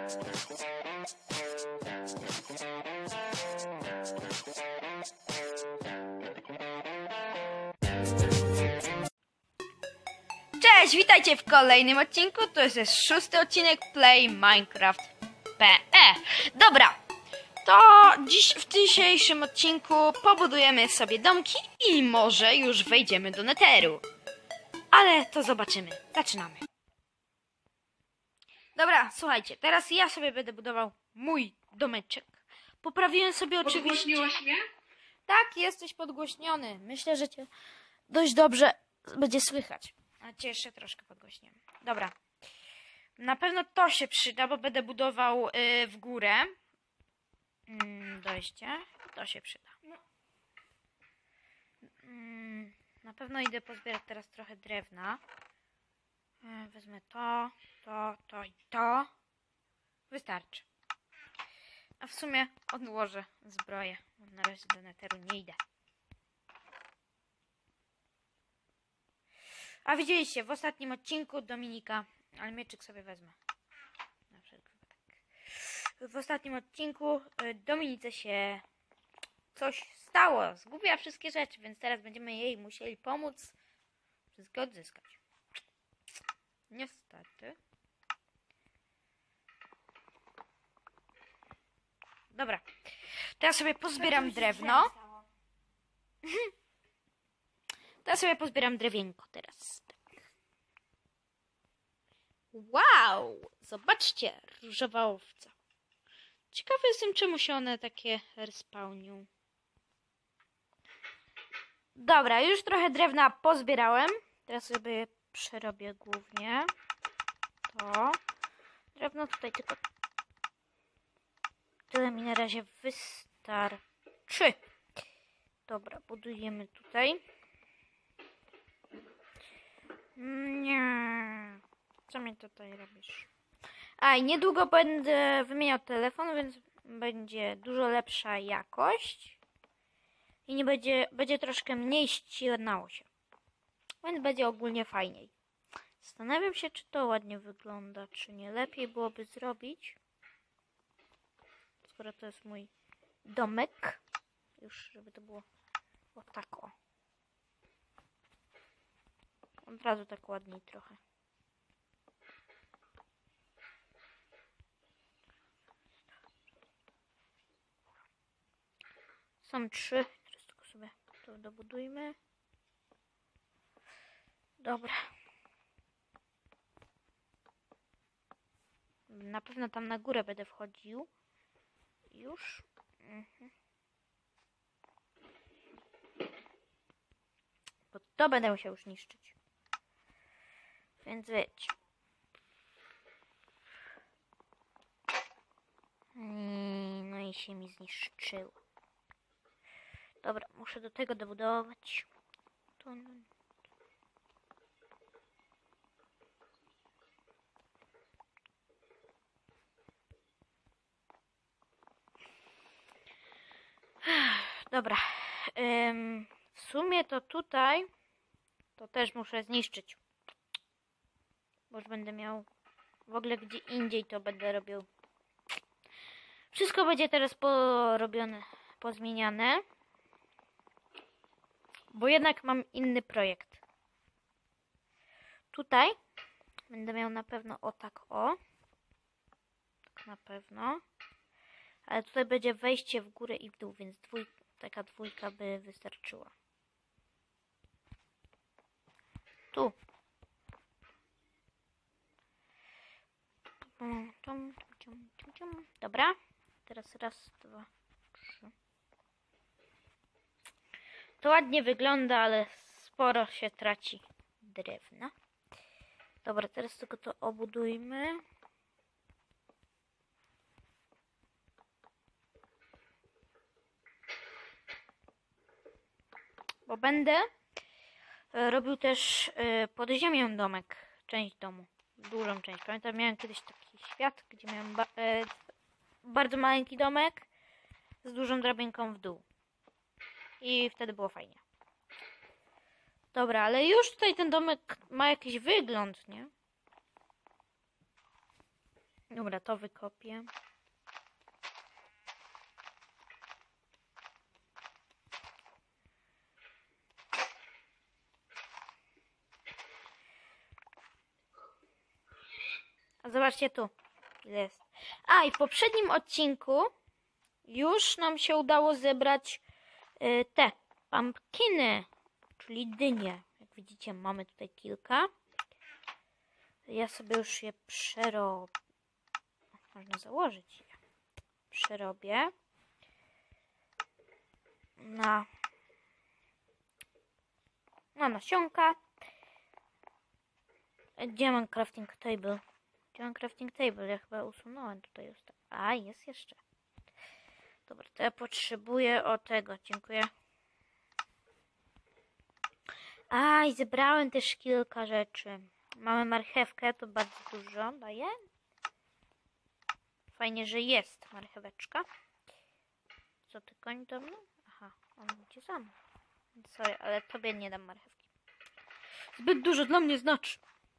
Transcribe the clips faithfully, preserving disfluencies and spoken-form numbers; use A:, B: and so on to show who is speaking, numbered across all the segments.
A: Cześć, witajcie w kolejnym odcinku. To jest szósty odcinek Play Minecraft P E. Dobra, to dziś w dzisiejszym odcinku pobudujemy sobie domki i może już wejdziemy do Netheru. Ale to zobaczymy. Zaczynamy. Dobra, słuchajcie, teraz ja sobie będę budował mój domeczek. Poprawiłem sobie oczywiście...
B: Podgłośniłaś mnie?
A: Tak, jesteś podgłośniony. Myślę, że cię dość dobrze będzie słychać. A cię jeszcze troszkę podgłośniłem. Dobra. Na pewno to się przyda, bo będę budował yy, w górę. Yy, dojście. To się przyda. Yy, na pewno idę pozbierać teraz trochę drewna. Yy, wezmę to, to, to i to. Wystarczy. A w sumie odłożę zbroję. Na razie do Netheru nie idę. A widzieliście w ostatnim odcinku Dominika, ale mieczyk sobie wezmę. Na wszelki wypadek. W ostatnim odcinku Dominice się coś stało. Zgubiła wszystkie rzeczy, więc teraz będziemy jej musieli pomóc wszystko odzyskać. Niestety. Dobra. Teraz sobie pozbieram drewno. Teraz sobie pozbieram drewienko teraz. Wow! Zobaczcie, różowa owca. Ciekawy jestem, czemu się one takie respawnią. Dobra, już trochę drewna pozbierałem. Teraz sobie przerobię głównie to. Drewno tutaj tylko tyle mi na razie wystarczy. Dobra, budujemy tutaj. Nie. Co mi tutaj robisz? A i niedługo będę wymieniał telefon, więc będzie dużo lepsza jakość. I nie będzie, będzie troszkę mniej ścinało się. Więc będzie ogólnie fajniej. Zastanawiam się, czy to ładnie wygląda, czy nie lepiej byłoby zrobić. Skoro to jest mój domek. Już, żeby to było o tak o. Od razu tak ładniej trochę. Są trzy. Teraz tylko sobie to dobudujmy. Dobra. Na pewno tam na górę będę wchodził. Już. Mhm. Bo to będę musiał już niszczyć. Więc wiecie. No i się mi zniszczyło. Dobra, muszę do tego dobudować. Dobra. Ym, w sumie to tutaj to też muszę zniszczyć. Bo już będę miał w ogóle gdzie indziej to będę robił. Wszystko będzie teraz porobione, pozmieniane. Bo jednak mam inny projekt. Tutaj będę miał na pewno o tak o. Tak na pewno. Ale tutaj będzie wejście w górę i w dół, więc dwój, taka dwójka by wystarczyła. Tu. Dobra. Teraz raz, dwa, trzy. To ładnie wygląda, ale sporo się traci drewna. Dobra, teraz tylko to obudujmy. Bo będę robił też pod ziemią domek, część domu, dużą część. Pamiętam, miałem kiedyś taki świat, gdzie miałem ba bardzo maleńki domek z dużą drabinką w dół. I wtedy było fajnie. Dobra, ale już tutaj ten domek ma jakiś wygląd, nie? Dobra, to wykopię. A zobaczcie tu, ile jest. A, i w poprzednim odcinku już nam się udało zebrać y, te pumpkiny, czyli dynie. Jak widzicie, mamy tutaj kilka. Ja sobie już je przerobię. Można założyć je. Przerobię na, na nasionka. Gdzie mam crafting table? Gdzie mam crafting table? Ja chyba usunąłem tutaj już. A, jest jeszcze. Dobra, to ja potrzebuję o tego. Dziękuję. A, i zebrałem też kilka rzeczy. Mamy marchewkę, to bardzo dużo daje. Fajnie, że jest marcheweczka. Co ty koń do mnie? Aha, on idzie sam. Sorry, ale tobie nie dam marchewki. Zbyt dużo dla mnie znaczy.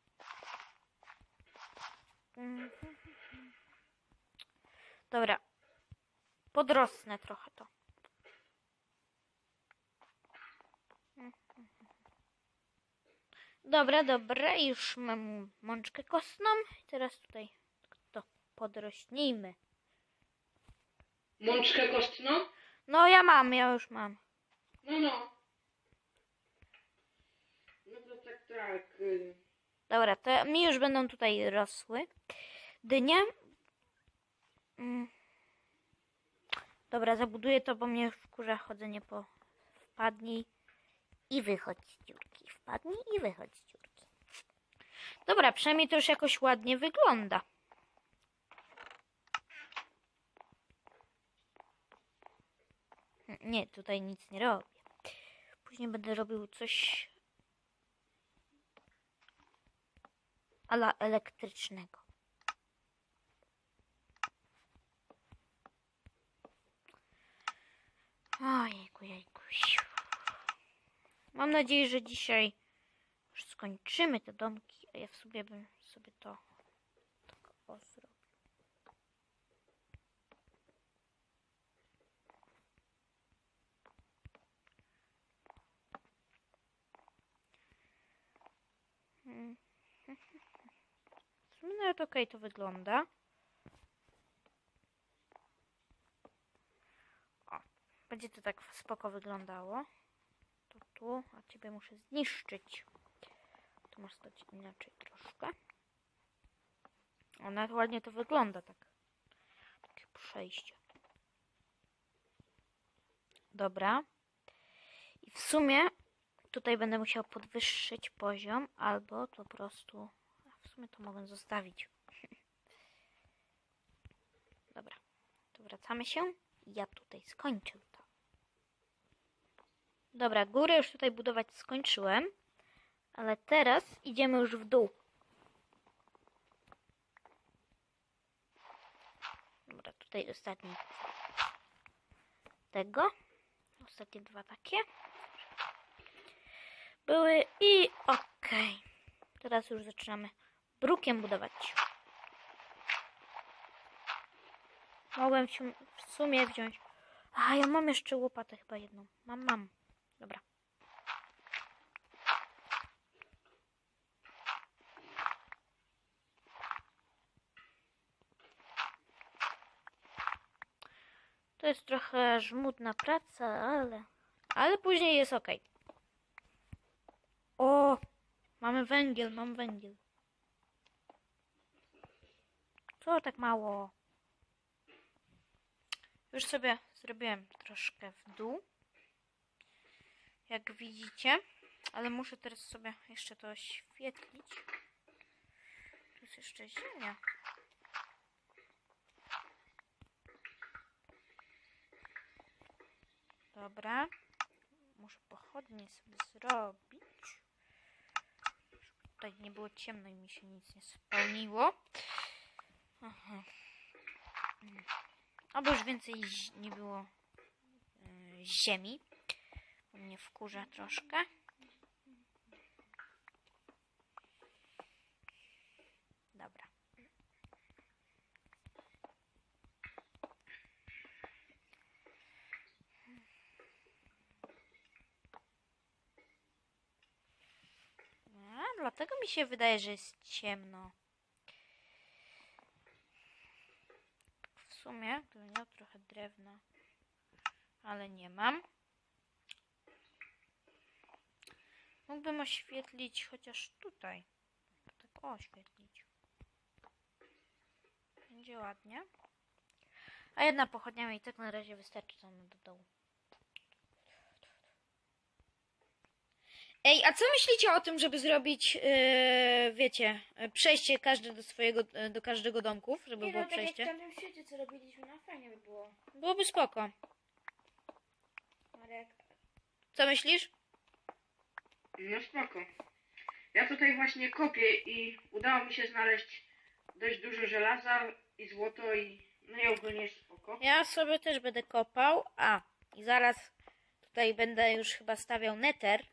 A: Dobra. Podrosnę trochę to. Dobra, dobra. Już mam mączkę kostną. Teraz tutaj to podrośnijmy.
B: Mączkę kostną?
A: No ja mam, ja już mam.
B: No, no. No to tak, tak. y,
A: Dobra, to mi już będą tutaj rosły dynie. Mm. Dobra, zabuduję to, bo mnie wkurza chodzenie po wpadnij i wychodź z dziurki. Wpadnij i wychodź z dziurki. Dobra, przynajmniej to już jakoś ładnie wygląda. Nie, tutaj nic nie robię. Później będę robił coś ala elektrycznego. Ojejku, jejku. Mam nadzieję, że dzisiaj już skończymy te domki, a ja w sobie bym sobie to tak o zrobił. Hmm. W sumie nawet okej to wygląda. O, będzie to tak spoko wyglądało. To tu, a ciebie muszę zniszczyć. Tu masz stać inaczej troszkę. O, nawet ładnie to wygląda tak. Takie przejście. Dobra. I w sumie tutaj będę musiał podwyższyć poziom, albo po prostu... W sumie to mogę zostawić. Dobra. To wracamy się. Ja tutaj skończę to. Dobra, górę już tutaj budować skończyłem. Ale teraz idziemy już w dół. Dobra, tutaj ostatni tego. Ostatnie dwa takie były i okej. Okay. Teraz już zaczynamy brukiem budować. Mogłem się w sumie wziąć. A, ja mam jeszcze łopatę chyba jedną. Mam, mam. Dobra. To jest trochę żmudna praca, ale... Ale później jest ok. O! Mamy węgiel, mam węgiel. Co tak mało? Już sobie zrobiłem troszkę w dół. Jak widzicie. Ale muszę teraz sobie jeszcze to oświetlić. Tu jest jeszcze ziemia. Dobra. Muszę pochodnie sobie zrobić. Żeby tutaj nie było ciemno i mi się nic nie spełniło. Aha. Aby już więcej nie było yy, ziemi. Bo mnie wkurza troszkę. Dobra. dlatego mi się wydaje, że jest ciemno. W sumie, gdybym miał trochę drewna, ale nie mam. Mógłbym oświetlić chociaż tutaj. Tak oświetlić. Będzie ładnie. A jedna pochodnia mi i tak na razie wystarczy tam do dołu. Ej, a co myślicie o tym, żeby zrobić, yy, wiecie, przejście każdy do swojego, yy, do każdego domków, żeby
C: Nie
A: było
C: no, tak jak w
A: przejście?
C: tamtym świecie, co robiliśmy, no fajnie by było.
A: Byłoby spoko.
C: Marek,
A: Co myślisz?
B: No spoko. Ja tutaj właśnie kopię i udało mi się znaleźć dość dużo żelaza i złoto i no i ogólnie jest spoko.
A: Ja sobie też będę kopał. A, i zaraz tutaj będę już chyba stawiał neter.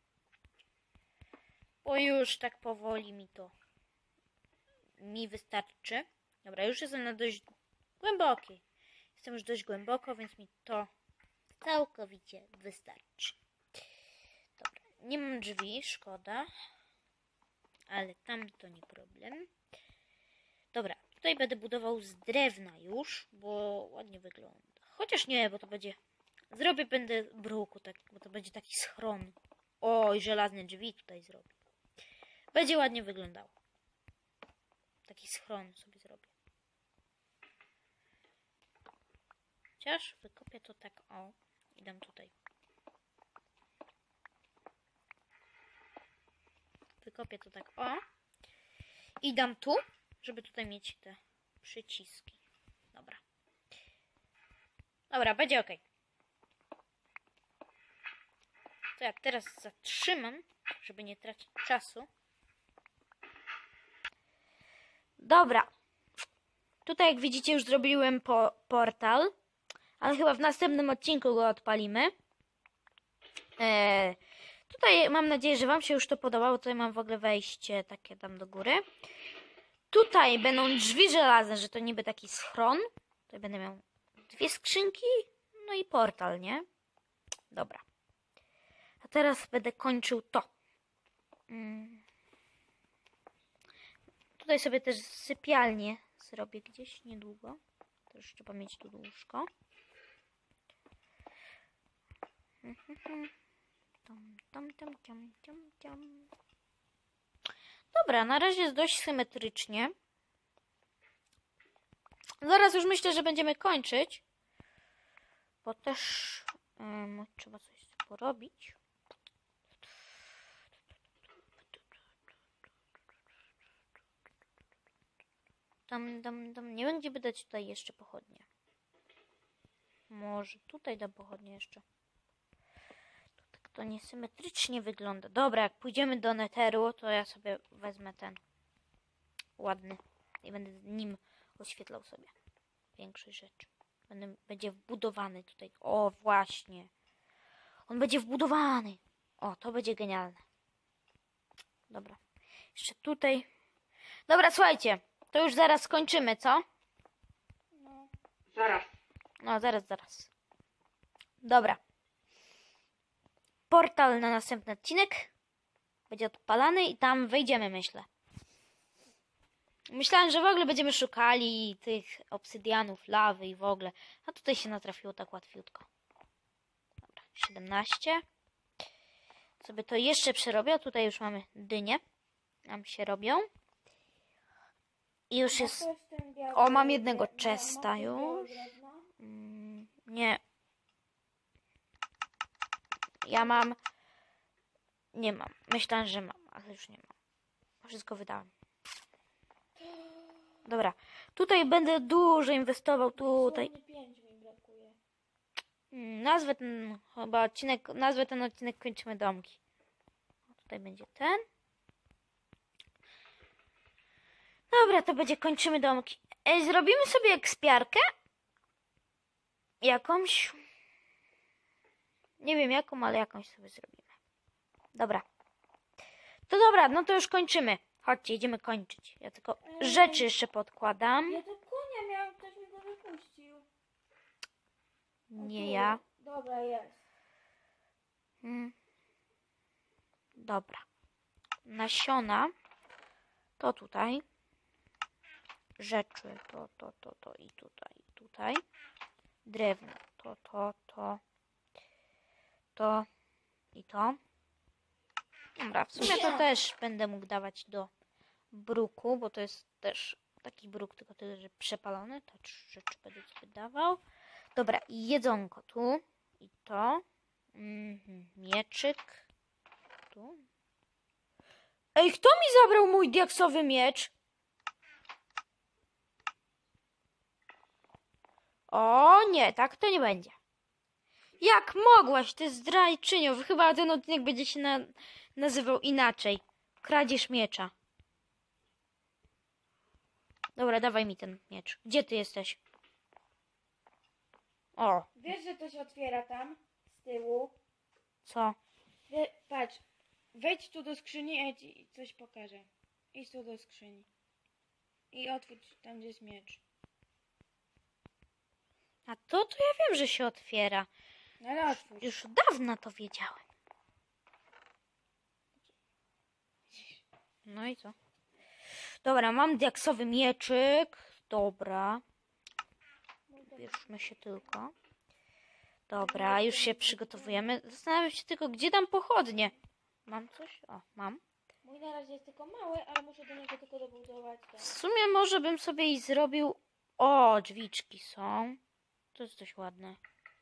A: Bo już tak powoli mi to mi wystarczy. Dobra, już jestem na dość głębokiej. Jestem już dość głęboko, więc mi to całkowicie wystarczy. Dobra, nie mam drzwi, szkoda. Ale tam to nie problem. Dobra, tutaj będę budował z drewna już, bo ładnie wygląda. Chociaż nie, bo to będzie... Zrobię będę bruku, tak, bo to będzie taki schron. Oj, żelazne drzwi tutaj zrobię. Będzie ładnie wyglądało. Taki schron sobie zrobię. Chociaż wykopię to tak, o, i dam tutaj. Wykopię to tak, o. I dam tu, żeby tutaj mieć te przyciski. Dobra. Dobra, będzie ok. To jak teraz zatrzymam, żeby nie tracić czasu. Dobra. Tutaj jak widzicie już zrobiłem po portal. Ale chyba w następnym odcinku go odpalimy. Eee, tutaj mam nadzieję, że wam się już to podobało. Tutaj mam w ogóle wejście takie tam do góry. Tutaj będą drzwi żelazne, że to niby taki schron. Tutaj będę miał dwie skrzynki. No i portal, nie? Dobra. A teraz będę kończył to. Hmm. Tutaj sobie też sypialnię zrobię gdzieś niedługo. To już trzeba mieć tu łóżko. Tam, tam, tam, tam, tam, tam. Dobra, na razie jest dość symetrycznie. Zaraz już myślę, że będziemy kończyć. Bo też um, trzeba coś porobić. Tam, tam, tam. Nie wiem, gdzie by dać tutaj jeszcze pochodnie. Może tutaj dam pochodnie jeszcze. To tak to niesymetrycznie wygląda. Dobra, jak pójdziemy do netheru, to ja sobie wezmę ten ładny i będę nim oświetlał sobie większość rzeczy. Będę, będzie wbudowany tutaj. O, właśnie. On będzie wbudowany. O, to będzie genialne. Dobra. Jeszcze tutaj. Dobra, słuchajcie. To już zaraz skończymy, co?
C: no.
B: Zaraz.
A: No, zaraz, zaraz. Dobra. Portal na następny odcinek będzie odpalany i tam wejdziemy, myślę. Myślałem, że w ogóle będziemy szukali tych obsydianów, lawy i w ogóle. A tutaj się natrafiło tak łatwiutko. Dobra, siedemnaście. Sobie to jeszcze przerobię. Tutaj już mamy dynie. Nam się robią. I już jest... O, mam jednego chesta już. Mm, nie. Ja mam... Nie mam. Myślałem, że mam, ale już nie mam. Wszystko wydałem. Dobra. Tutaj będę dużo inwestował. Tutaj.
C: pięć mi brakuje.
A: Mm, Nazwę ten chyba odcinek... Nazwę ten odcinek kończymy domki. Tutaj będzie ten. Dobra, to będzie kończymy domki. Ej, zrobimy sobie ekspiarkę? Jakąś? Nie wiem jaką, ale jakąś sobie zrobimy. Dobra. To dobra, no to już kończymy. Chodźcie, idziemy kończyć. Ja tylko rzeczy jeszcze podkładam.
C: Ja to konia miałem, ktoś mi go wypuścił.
A: Nie ja.
C: Dobra, jest.
A: Hmm. Dobra. nasiona, to tutaj. Rzeczy, to, to, to, to i tutaj, i tutaj. Drewno, to, to, to, to i to. Dobra, w sumie to też będę mógł dawać do bruku, bo to jest też taki bruk, tylko tyle, że przepalony. Te trzy rzeczy będę sobie dawał. Dobra, i jedzonko tu i to. Mhm, mieczyk. Tu. Ej, kto mi zabrał mój diaksowy miecz? O nie, tak to nie będzie. Jak mogłaś, ty zdrajczynio? Chyba ten odcinek będzie się na, nazywał inaczej. Kradzież miecza. Dobra, dawaj mi ten miecz. Gdzie ty jesteś? O,
C: Wiesz, że to się otwiera tam, z tyłu?
A: co?
C: Wie, patrz, wejdź tu do skrzyni, a ja ci coś pokażę. Idź tu do skrzyni. I otwórz tam, gdzie jest miecz.
A: A to, to ja wiem, że się otwiera.
C: No ale otwórz.
A: Już dawno to wiedziałem. No i co? Dobra, mam diaksowy mieczyk. Dobra. Bierzmy się tylko. Dobra, już się przygotowujemy. Zastanawiam się tylko, gdzie dam pochodnie. Mam coś? O, mam.
C: Mój na razie jest tylko mały, ale muszę do niego tylko dobudować ten.
A: W sumie może bym sobie i zrobił... O, drzwiczki są. To jest dość ładne.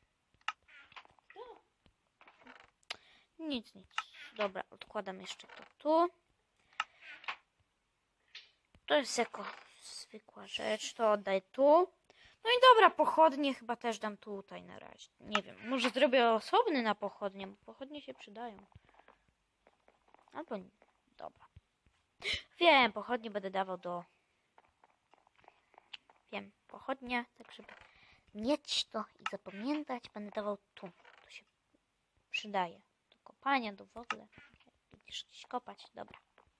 A: Nic, nic. Dobra, odkładam jeszcze to tu. To jest jako zwykła rzecz. To oddaj tu. No i dobra, pochodnie chyba też dam tutaj na razie. Nie wiem, może zrobię osobny na pochodnie, bo pochodnie się przydają. Albo nie. Dobra. Wiem, pochodnie będę dawał do... Wiem, pochodnie, tak żeby mieć to i zapamiętać, będę dawał tu. To się przydaje. Do kopania, do w ogóle. Będziesz gdzieś kopać, dobra.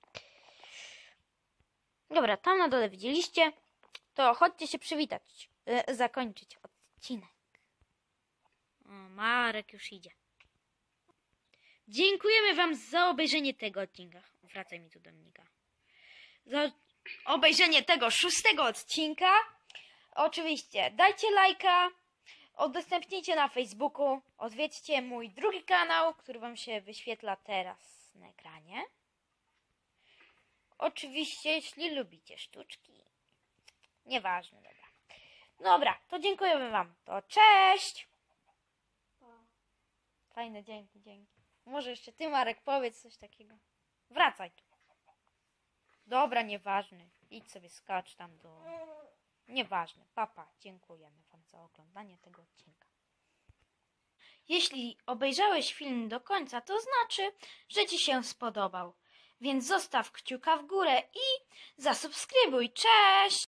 A: Dobra, tam na dole widzieliście. To chodźcie się przywitać. E, zakończyć odcinek. O, Marek już idzie. Dziękujemy wam za obejrzenie tego odcinka. Wracaj mi tu do Dominika. Za obejrzenie tego szóstego odcinka. Oczywiście dajcie lajka, udostępnijcie na Facebooku, odwiedźcie mój drugi kanał, który wam się wyświetla teraz na ekranie. Oczywiście, jeśli lubicie sztuczki. Nieważne, dobra. Dobra, to dziękujemy wam. To cześć! Fajne, dzięki, dzięki. Może jeszcze ty, Marek, powiedz coś takiego. Wracaj tu. Dobra, nieważne. Idź sobie, skacz tam do... Nieważne. Papa, dziękujemy wam za oglądanie tego odcinka. Jeśli obejrzałeś film do końca, to znaczy, że ci się spodobał. Więc zostaw kciuka w górę i zasubskrybuj. Cześć!